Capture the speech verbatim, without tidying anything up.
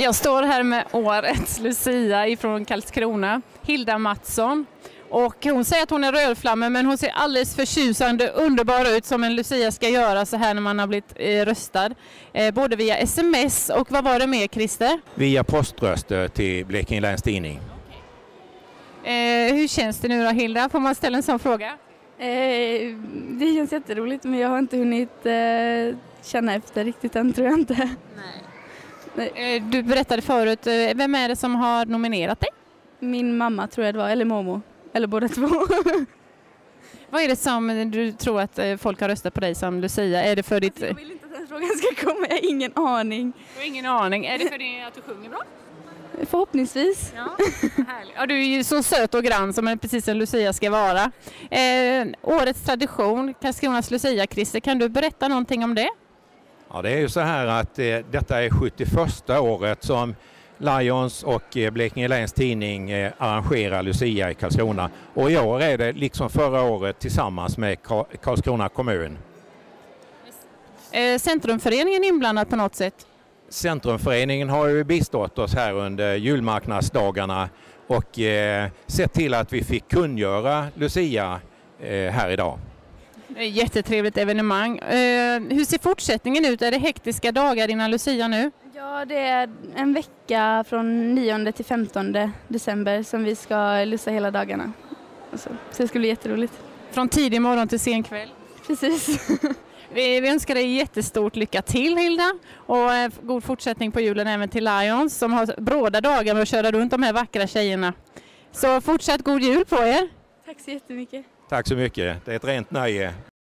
Jag står här med årets Lucia ifrån Karlskrona, Hilda Mattsson. Och hon säger att hon är rödflammig, men hon ser alldeles förtjusande underbar ut som en Lucia ska göra så här när man har blivit eh, röstad. Eh, både via sms och vad var det med, Christer? Via poströster till Blekinge Läns Tidning. Eh, hur känns det nu då, Hilda? Får man ställa en sån fråga? Eh, det känns jätteroligt, men jag har inte hunnit eh, känna efter riktigt än, tror jag inte. Nej. Nej. Eh, du berättade förut, eh, vem är det som har nominerat dig? Min mamma tror jag det var, eller mormor. Eller båda två. Vad är det som du tror att folk har röstat på dig som Lucia? Är det för ditt... Jag vill inte att den frågan ska komma, jag har ingen aning. Du har ingen aning. Är det för det att du sjunger bra? Förhoppningsvis. Ja, härligt. Ja, du är ju så söt och grann som en, precis en Lucia ska vara. Eh, årets tradition, Karlskronas Lucia, Christer, kan du berätta någonting om det? Ja, det är ju så här att eh, detta är sjuttioförsta året som Lions och eh, Blekinge Läns Tidning eh, arrangerar Lucia i Karlskrona. Och i år är det liksom förra året tillsammans med Ka- Karlskrona kommun. Eh, Centrumföreningen inblandad på något sätt? Centrumföreningen har ju bistått oss här under julmarknadsdagarna och eh, sett till att vi fick kungöra Lucia eh, här idag. Jättetrevligt evenemang. Eh, hur ser fortsättningen ut? Är det hektiska dagar innan Lucia nu? Ja, det är en vecka från nionde till femtonde december som vi ska lussa hela dagarna. Alltså, så det ska bli jätteroligt. Från tidig morgon till sen kväll? Precis. Vi, vi önskar dig jättestort lycka till, Hilda, och eh, god fortsättning på julen även till Lions som har bråda dagar med att köra runt de här vackra tjejerna. Så fortsatt god jul på er! Tack så jättemycket! Tack så mycket, det är ett rent nöje.